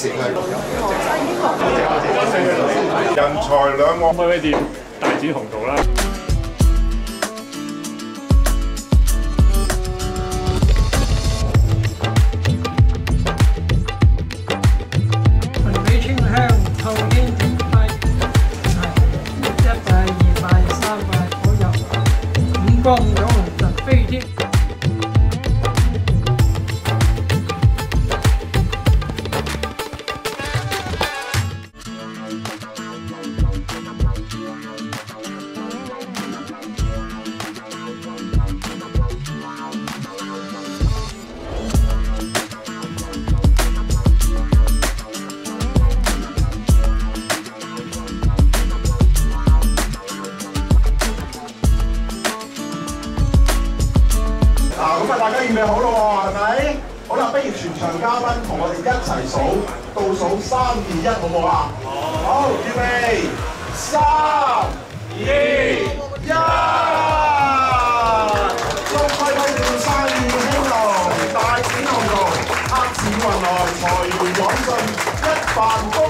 謝佢。 人才兩旺， 威威店大展鴻圖啦！ 雲尾清香，透天天輝，1塊、2塊、3塊左右，五光有紅就飛天。 咁啊，大家預備好咯喎，係咪？好啦，不如全場嘉賓同我哋一齊數，倒數3、2、1，好唔好啊？好，預備，3、2、1，祝威威店生意興隆，大展鴻圖，客似雲來，財源廣進，一帆風